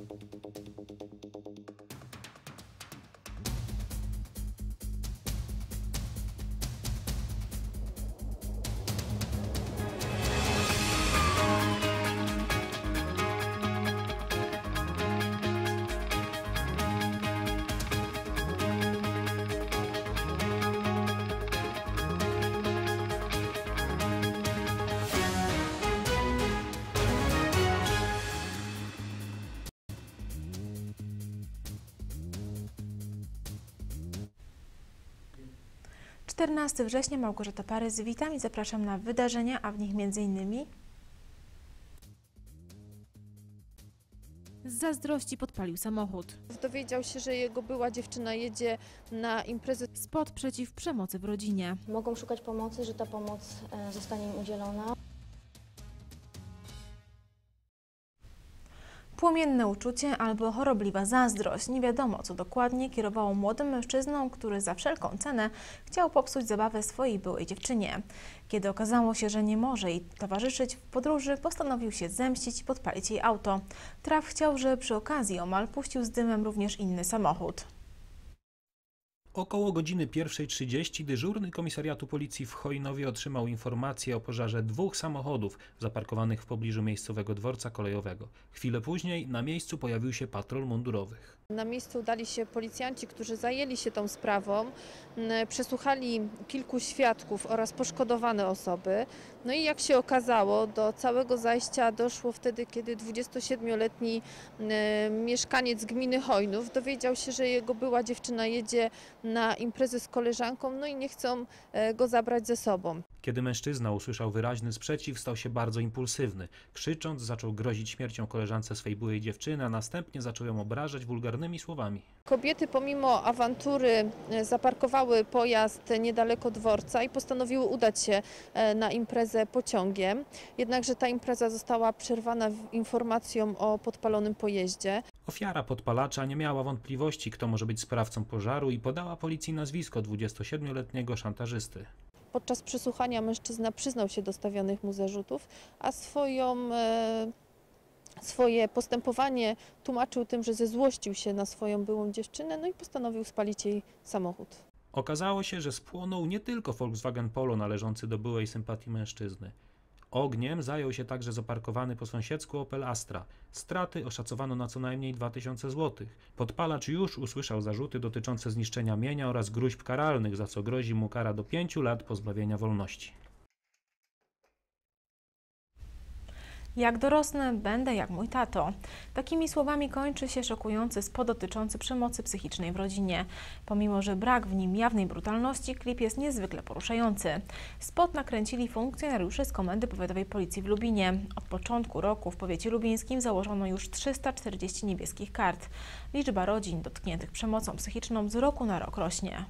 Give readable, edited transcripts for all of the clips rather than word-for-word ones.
Czternasty września, Małgorzata Parys, witam i zapraszam na wydarzenia, a w nich m.in. Z zazdrości podpalił samochód. Dowiedział się, że jego była dziewczyna jedzie na imprezę. Spot przeciw przemocy w rodzinie. Mogą szukać pomocy, że ta pomoc zostanie im udzielona. Płomienne uczucie albo chorobliwa zazdrość. Nie wiadomo, co dokładnie kierowało młodym mężczyzną, który za wszelką cenę chciał popsuć zabawę swojej byłej dziewczynie. Kiedy okazało się, że nie może jej towarzyszyć w podróży, postanowił się zemścić i podpalić jej auto. Traf chciał, że przy okazji omal puścił z dymem również inny samochód. Około godziny 1:30 dyżurny komisariatu policji w Chojnowie otrzymał informację o pożarze 2 samochodów zaparkowanych w pobliżu miejscowego dworca kolejowego. Chwilę później na miejscu pojawił się patrol mundurowych. Na miejscu udali się policjanci, którzy zajęli się tą sprawą, przesłuchali kilku świadków oraz poszkodowane osoby. No i jak się okazało, do całego zajścia doszło wtedy, kiedy 27-letni mieszkaniec gminy Chojnów dowiedział się, że jego była dziewczyna jedzie na imprezę z koleżanką, no i nie chcą go zabrać ze sobą. Kiedy mężczyzna usłyszał wyraźny sprzeciw, stał się bardzo impulsywny. Krzycząc, zaczął grozić śmiercią koleżance swej byłej dziewczyny, a następnie zaczął ją obrażać wulgarnymi słowami. Kobiety pomimo awantury zaparkowały pojazd niedaleko dworca i postanowiły udać się na imprezę pociągiem. Jednakże ta impreza została przerwana informacją o podpalonym pojeździe. Ofiara podpalacza nie miała wątpliwości, kto może być sprawcą pożaru i podała policji nazwisko 27-letniego szantażysty. Podczas przesłuchania mężczyzna przyznał się do stawionych mu zarzutów, a swoje postępowanie tłumaczył tym, że zezłościł się na swoją byłą dziewczynę, no i postanowił spalić jej samochód. Okazało się, że spłonął nie tylko Volkswagen Polo należący do byłej sympatii mężczyzny. Ogniem zajął się także zaparkowany po sąsiedzku Opel Astra. Straty oszacowano na co najmniej 2000 zł. Podpalacz już usłyszał zarzuty dotyczące zniszczenia mienia oraz gróźb karalnych, za co grozi mu kara do 5 lat pozbawienia wolności. Jak dorosnę, będę jak mój tato. Takimi słowami kończy się szokujący spot dotyczący przemocy psychicznej w rodzinie. Pomimo, że brak w nim jawnej brutalności, klip jest niezwykle poruszający. Spot nakręcili funkcjonariusze z Komendy Powiatowej Policji w Lubinie. Od początku roku w powiecie lubińskim założono już 340 niebieskich kart. Liczba rodzin dotkniętych przemocą psychiczną z roku na rok rośnie.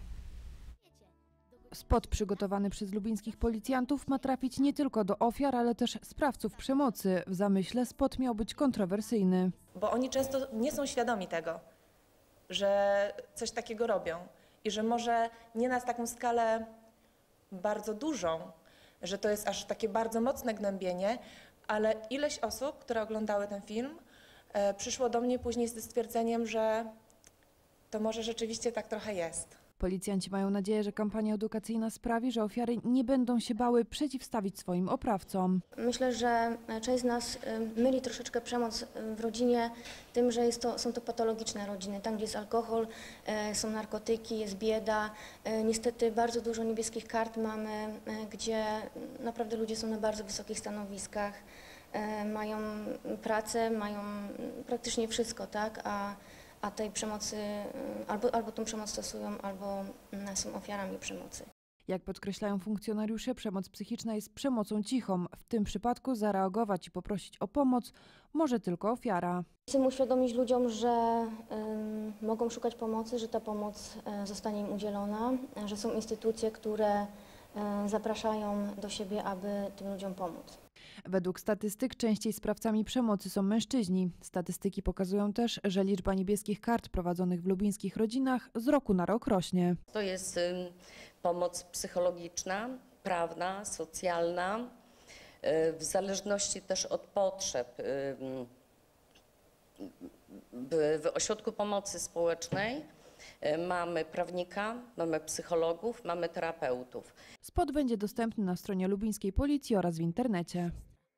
Spot przygotowany przez lubińskich policjantów ma trafić nie tylko do ofiar, ale też sprawców przemocy. W zamyśle spot miał być kontrowersyjny. Bo oni często nie są świadomi tego, że coś takiego robią i że może nie na taką skalę bardzo dużą, że to jest aż takie bardzo mocne gnębienie, ale ileś osób, które oglądały ten film, przyszło do mnie później ze stwierdzeniem, że to może rzeczywiście tak trochę jest. Policjanci mają nadzieję, że kampania edukacyjna sprawi, że ofiary nie będą się bały przeciwstawić swoim oprawcom. Myślę, że część z nas myli troszeczkę przemoc w rodzinie tym, że są to patologiczne rodziny. Tam, gdzie jest alkohol, są narkotyki, jest bieda. Niestety bardzo dużo niebieskich kart mamy, gdzie naprawdę ludzie są na bardzo wysokich stanowiskach, mają pracę, mają praktycznie wszystko, tak? A tej przemocy albo tą przemoc stosują, albo są ofiarami przemocy. Jak podkreślają funkcjonariusze, przemoc psychiczna jest przemocą cichą. W tym przypadku zareagować i poprosić o pomoc może tylko ofiara. Chcemy uświadomić ludziom, że mogą szukać pomocy, że ta pomoc zostanie im udzielona, że są instytucje, które zapraszają do siebie, aby tym ludziom pomóc. Według statystyk częściej sprawcami przemocy są mężczyźni. Statystyki pokazują też, że liczba niebieskich kart prowadzonych w lubińskich rodzinach z roku na rok rośnie. To jest pomoc psychologiczna, prawna, socjalna, w zależności też od potrzeb. W ośrodku pomocy społecznej mamy prawnika, mamy psychologów, mamy terapeutów. Spot będzie dostępny na stronie lubińskiej policji oraz w internecie.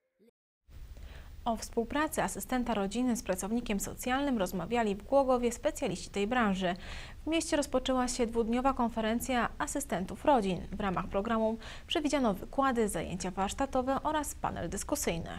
O współpracy asystenta rodziny z pracownikiem socjalnym rozmawiali w Głogowie specjaliści tej branży. W mieście rozpoczęła się dwudniowa konferencja asystentów rodzin. W ramach programu przewidziano wykłady, zajęcia warsztatowe oraz panel dyskusyjny.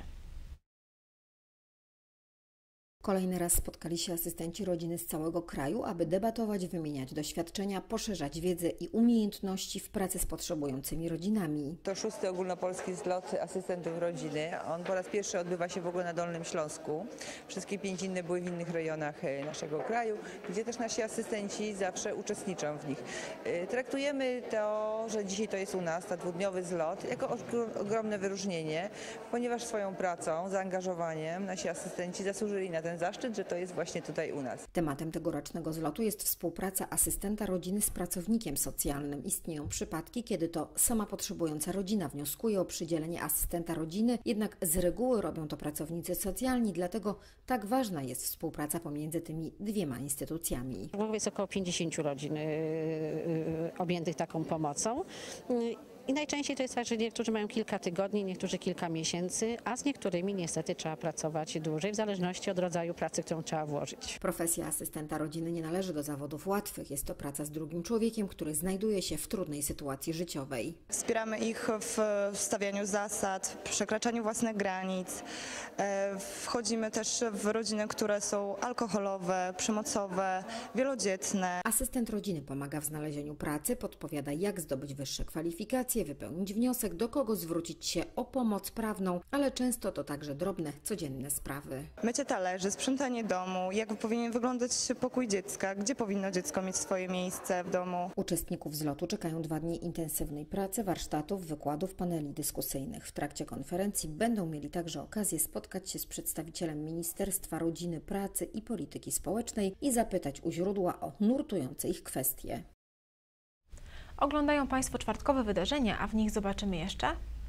Kolejny raz spotkali się asystenci rodziny z całego kraju, aby debatować, wymieniać doświadczenia, poszerzać wiedzę i umiejętności w pracy z potrzebującymi rodzinami. To 6. ogólnopolski zlot asystentów rodziny. On po raz pierwszy odbywa się w ogóle na Dolnym Śląsku. Wszystkie 5 inne były w innych rejonach naszego kraju, gdzie też nasi asystenci zawsze uczestniczą w nich. Traktujemy to, że dzisiaj to jest u nas, ten dwudniowy zlot, jako ogromne wyróżnienie, ponieważ swoją pracą, zaangażowaniem nasi asystenci zasłużyli na ten zaszczyt, że to jest właśnie tutaj u nas. Tematem tegorocznego zlotu jest współpraca asystenta rodziny z pracownikiem socjalnym. Istnieją przypadki, kiedy to sama potrzebująca rodzina wnioskuje o przydzielenie asystenta rodziny, jednak z reguły robią to pracownicy socjalni, dlatego tak ważna jest współpraca pomiędzy tymi dwiema instytucjami. W Głogowie jest około 50 rodzin objętych taką pomocą. I najczęściej to jest tak, że niektórzy mają kilka tygodni, niektórzy kilka miesięcy, a z niektórymi niestety trzeba pracować dłużej, w zależności od rodzaju pracy, którą trzeba włożyć. Profesja asystenta rodziny nie należy do zawodów łatwych. Jest to praca z drugim człowiekiem, który znajduje się w trudnej sytuacji życiowej. Wspieramy ich w stawianiu zasad, przekraczaniu własnych granic. Wchodzimy też w rodziny, które są alkoholowe, przemocowe, wielodzietne. Asystent rodziny pomaga w znalezieniu pracy, podpowiada, jak zdobyć wyższe kwalifikacje, wypełnić wniosek, do kogo zwrócić się o pomoc prawną, ale często to także drobne, codzienne sprawy. Mycie talerzy, sprzątanie domu, jak powinien wyglądać pokój dziecka, gdzie powinno dziecko mieć swoje miejsce w domu. Uczestników zlotu czekają 2 dni intensywnej pracy, warsztatów, wykładów, paneli dyskusyjnych. W trakcie konferencji będą mieli także okazję spotkać się z przedstawicielem Ministerstwa Rodziny, Pracy i Polityki Społecznej i zapytać u źródła o nurtujące ich kwestie. Oglądają Państwo czwartkowe wydarzenia, a w nich zobaczymy jeszcze.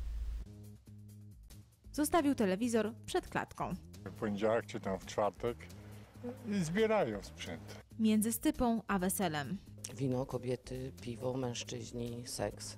Zostawił telewizor przed klatką. W poniedziałek czy tam w czwartek zbierają sprzęt. Między stypą a weselem. Wino, kobiety, piwo, mężczyźni, seks.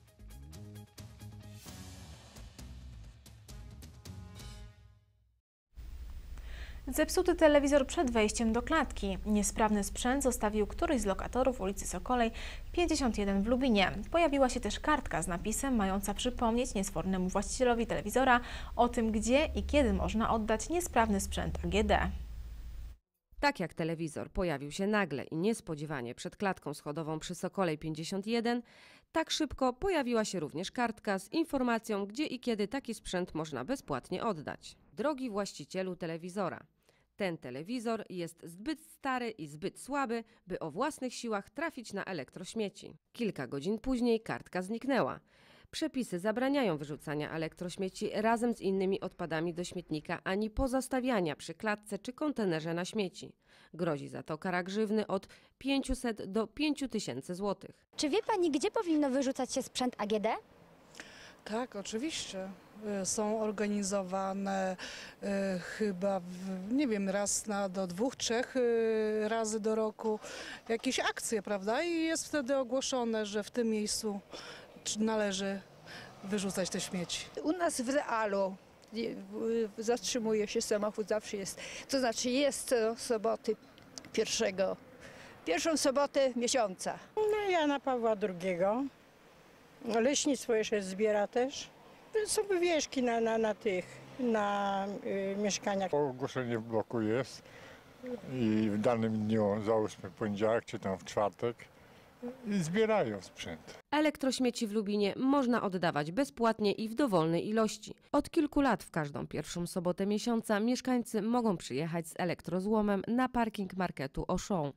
Zepsuty telewizor przed wejściem do klatki. Niesprawny sprzęt zostawił któryś z lokatorów ulicy Sokolej 51 w Lubinie. Pojawiła się też kartka z napisem mająca przypomnieć niesfornemu właścicielowi telewizora o tym, gdzie i kiedy można oddać niesprawny sprzęt AGD. Tak jak telewizor pojawił się nagle i niespodziewanie przed klatką schodową przy Sokolej 51, tak szybko pojawiła się również kartka z informacją, gdzie i kiedy taki sprzęt można bezpłatnie oddać. Drogi właścicielu telewizora, ten telewizor jest zbyt stary i zbyt słaby, by o własnych siłach trafić na elektrośmieci. Kilka godzin później kartka zniknęła. Przepisy zabraniają wyrzucania elektrośmieci razem z innymi odpadami do śmietnika ani pozostawiania przy klatce czy kontenerze na śmieci. Grozi za to kara grzywny od 500 do 5000 zł. Czy wie Pani, gdzie powinno wyrzucać się sprzęt AGD? Tak, oczywiście. Są organizowane chyba, nie wiem, raz do 2-3 razy do roku jakieś akcje, prawda? I jest wtedy ogłoszone, że w tym miejscu należy wyrzucać te śmieci. U nas w realu zatrzymuje się samochód, zawsze jest. To znaczy jest co soboty pierwszą sobotę miesiąca. No, Jana Pawła II. Leśnictwo jeszcze zbiera też. Są wywieszki na mieszkaniach. Ogłoszenie w bloku jest i w danym dniu, załóżmy poniedziałek czy tam w czwartek, zbierają sprzęt. Elektrośmieci w Lubinie można oddawać bezpłatnie i w dowolnej ilości. Od kilku lat w każdą pierwszą sobotę miesiąca mieszkańcy mogą przyjechać z elektrozłomem na parking marketu Auchan.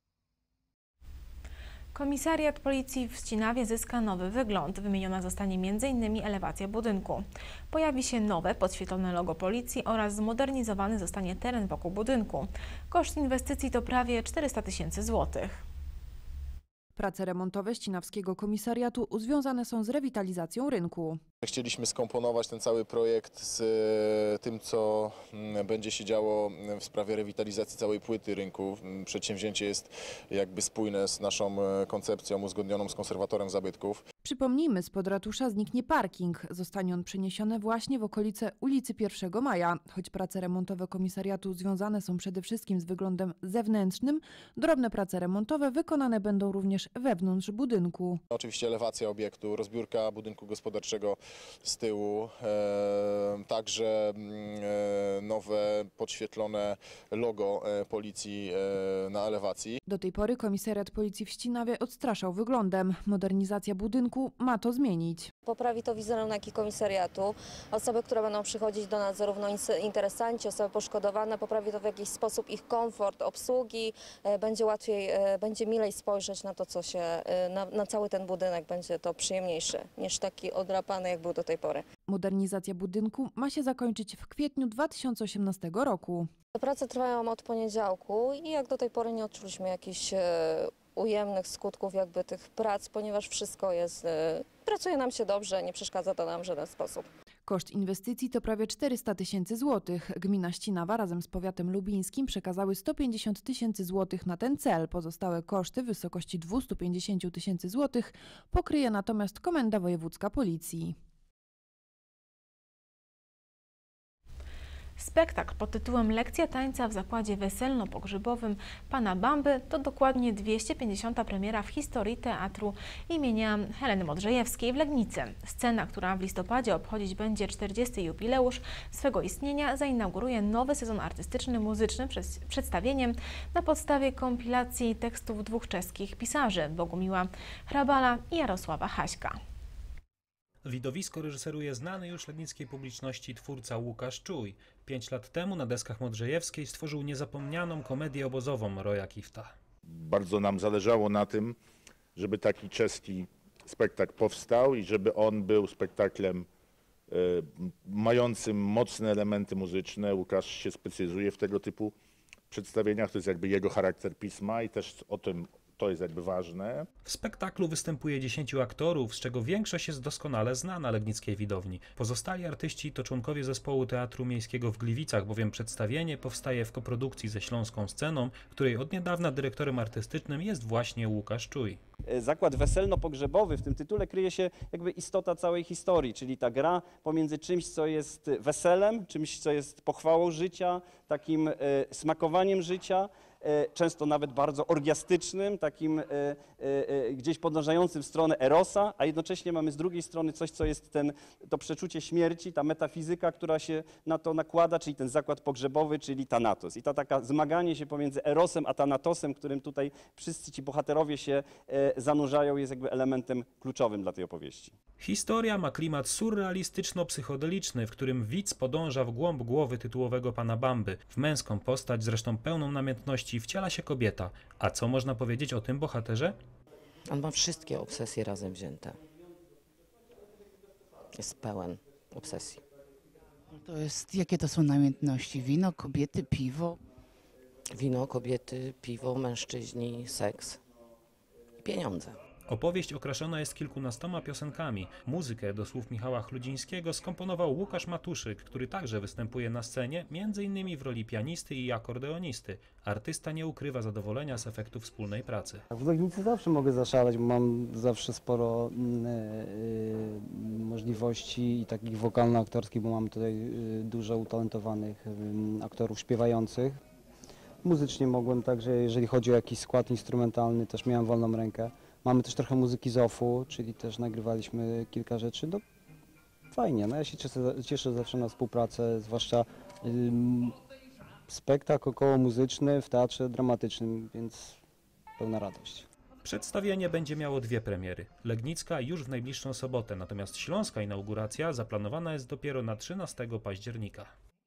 Komisariat Policji w Ścinawie zyska nowy wygląd. Wymieniona zostanie m.in. elewacja budynku. Pojawi się nowe, podświetlone logo Policji oraz zmodernizowany zostanie teren wokół budynku. Koszt inwestycji to prawie 400 000 złotych. Prace remontowe Ścinawskiego Komisariatu związane są z rewitalizacją rynku. Chcieliśmy skomponować ten cały projekt z tym, co będzie się działo w sprawie rewitalizacji całej płyty rynku. Przedsięwzięcie jest jakby spójne z naszą koncepcją uzgodnioną z konserwatorem zabytków. Przypomnijmy, spod ratusza zniknie parking. Zostanie on przeniesiony właśnie w okolice ulicy 1 Maja. Choć prace remontowe komisariatu związane są przede wszystkim z wyglądem zewnętrznym, drobne prace remontowe wykonane będą również wewnątrz budynku. Oczywiście elewacja obiektu, rozbiórka budynku gospodarczego z tyłu, także nowe podświetlone logo policji na elewacji. Do tej pory komisariat policji w Ścinawie odstraszał wyglądem. Modernizacja budynku ma to zmienić. Poprawi to wizerunek i komisariatu. Osoby, które będą przychodzić do nas, zarówno interesanci, osoby poszkodowane, poprawi to w jakiś sposób ich komfort obsługi, będzie łatwiej, będzie milej spojrzeć na to, co się, na cały ten budynek, będzie to przyjemniejsze niż taki odrapany, jak był do tej pory. Modernizacja budynku ma się zakończyć w kwietniu 2018 roku. Prace trwają od poniedziałku i jak do tej pory nie odczuliśmy jakichś ujemnych skutków jakby tych prac, ponieważ wszystko jest, pracuje nam się dobrze, nie przeszkadza to nam w żaden sposób. Koszt inwestycji to prawie 400 000 złotych. Gmina Ścinawa razem z powiatem lubińskim przekazały 150 000 złotych na ten cel. Pozostałe koszty w wysokości 250 000 złotych pokryje natomiast Komenda Wojewódzka Policji. Spektakl pod tytułem Lekcja tańca w zakładzie weselno-pogrzebowym pana Bamby to dokładnie 250. premiera w historii teatru imienia Heleny Modrzejewskiej w Legnicy. Scena, która w listopadzie obchodzić będzie 40. jubileusz swego istnienia, zainauguruje nowy sezon artystyczny muzyczny przedstawieniem na podstawie kompilacji tekstów dwóch czeskich pisarzy, Bogumiła Hrabala i Jarosława Haśka. Widowisko reżyseruje znany już legnickiej publiczności twórca Łukasz Czuj. 5 lat temu na deskach Modrzejewskiej stworzył niezapomnianą komedię obozową Roya Kifta. Bardzo nam zależało na tym, żeby taki czeski spektakl powstał i żeby on był spektaklem mającym mocne elementy muzyczne. Łukasz się specjalizuje w tego typu przedstawieniach, to jest jakby jego charakter pisma i też o tym to jest jakby ważne. W spektaklu występuje 10 aktorów, z czego większość jest doskonale znana legnickiej widowni. Pozostali artyści to członkowie zespołu Teatru Miejskiego w Gliwicach, bowiem przedstawienie powstaje w koprodukcji ze Śląską Sceną, której od niedawna dyrektorem artystycznym jest właśnie Łukasz Czuj. Zakład weselno-pogrzebowy, w tym tytule kryje się jakby istota całej historii, czyli ta gra pomiędzy czymś, co jest weselem, czymś, co jest pochwałą życia, takim smakowaniem życia, często nawet bardzo orgiastycznym, takim gdzieś podążającym w stronę erosa, a jednocześnie mamy z drugiej strony coś, co jest to przeczucie śmierci, ta metafizyka, która się na to nakłada, czyli ten zakład pogrzebowy, czyli Thanatos. I to taka zmaganie się pomiędzy erosem a Thanatosem, którym tutaj wszyscy ci bohaterowie się zanurzają, jest jakby elementem kluczowym dla tej opowieści. Historia ma klimat surrealistyczno-psychodeliczny, w którym widz podąża w głąb głowy tytułowego pana Bamby. W męską postać, zresztą pełną namiętności, wciela się kobieta. A co można powiedzieć o tym bohaterze? On ma wszystkie obsesje razem wzięte. Jest pełen obsesji. To jest, jakie to są namiętności? Wino, kobiety, piwo? Wino, kobiety, piwo, mężczyźni, seks i pieniądze. Opowieść okraszona jest kilkunastoma piosenkami. Muzykę do słów Michała Chludzińskiego skomponował Łukasz Matuszyk, który także występuje na scenie, m.in. w roli pianisty i akordeonisty. Artysta nie ukrywa zadowolenia z efektu wspólnej pracy. W Legnicy zawsze mogę zaszaleć, bo mam zawsze sporo możliwości i takich wokalno-aktorskich, bo mam tutaj dużo utalentowanych aktorów śpiewających. Muzycznie mogłem także, jeżeli chodzi o jakiś skład instrumentalny, też miałem wolną rękę. Mamy też trochę muzyki z OFF-u, czyli też nagrywaliśmy kilka rzeczy. No, fajnie, no ja się cieszę zawsze na współpracę, zwłaszcza spektakl okołomuzyczny w teatrze dramatycznym, więc pełna radość. Przedstawienie będzie miało 2 premiery. Legnicka już w najbliższą sobotę, natomiast śląska inauguracja zaplanowana jest dopiero na 13 października.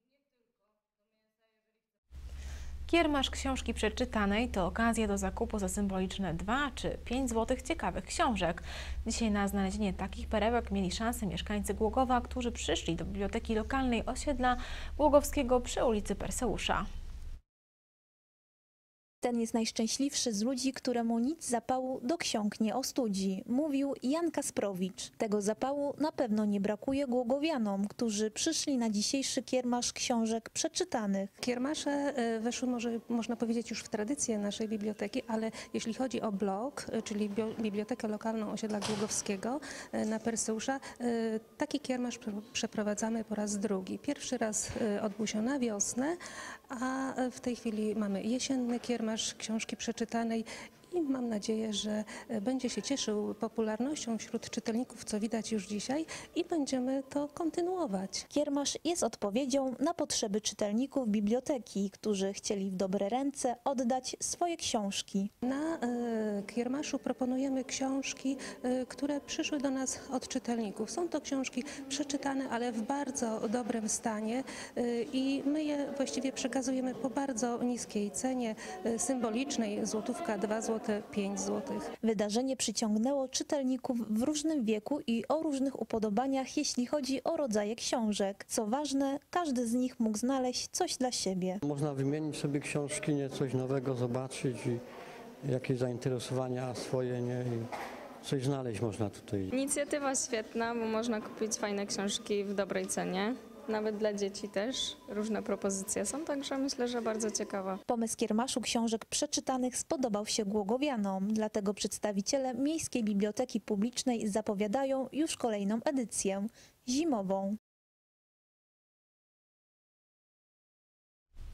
Kiermasz książki przeczytanej to okazja do zakupu za symboliczne 2 czy 5 zł ciekawych książek. Dzisiaj na znalezienie takich perełek mieli szansę mieszkańcy Głogowa, którzy przyszli do biblioteki lokalnej osiedla Głogowskiego przy ulicy Perseusza. Ten jest najszczęśliwszy z ludzi, któremu nic zapału do ksiąg nie ostudzi, mówił Jan Kasprowicz. Tego zapału na pewno nie brakuje głogowianom, którzy przyszli na dzisiejszy kiermasz książek przeczytanych. Kiermasze weszły, można powiedzieć, już w tradycję naszej biblioteki, ale jeśli chodzi o blok, czyli Bibliotekę Lokalną Osiedla Głogowskiego na Perseusza, taki kiermasz przeprowadzamy po raz drugi. Pierwszy raz odbył się na wiosnę, a w tej chwili mamy jesienny kiermasz książki przeczytanej i mam nadzieję, że będzie się cieszył popularnością wśród czytelników, co widać już dzisiaj, i będziemy to kontynuować. Kiermasz jest odpowiedzią na potrzeby czytelników biblioteki, którzy chcieli w dobre ręce oddać swoje książki. Na kiermaszu proponujemy książki, które przyszły do nas od czytelników. Są to książki przeczytane, ale w bardzo dobrym stanie i my je właściwie przekazujemy po bardzo niskiej cenie, symbolicznej, złotówka, 2 zł, 5 zł. Wydarzenie przyciągnęło czytelników w różnym wieku i o różnych upodobaniach, jeśli chodzi o rodzaje książek. Co ważne, każdy z nich mógł znaleźć coś dla siebie. Można wymienić sobie książki, nie, coś nowego zobaczyć i jakieś zainteresowania swoje, nie, i coś znaleźć można tutaj. Inicjatywa świetna, bo można kupić fajne książki w dobrej cenie. Nawet dla dzieci też różne propozycje są, także myślę, że bardzo ciekawa. Pomysł kiermaszu książek przeczytanych spodobał się głogowianom, dlatego przedstawiciele Miejskiej Biblioteki Publicznej zapowiadają już kolejną edycję, zimową.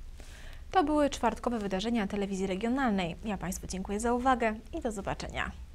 To były czwartkowe wydarzenia telewizji regionalnej. Ja Państwu dziękuję za uwagę i do zobaczenia.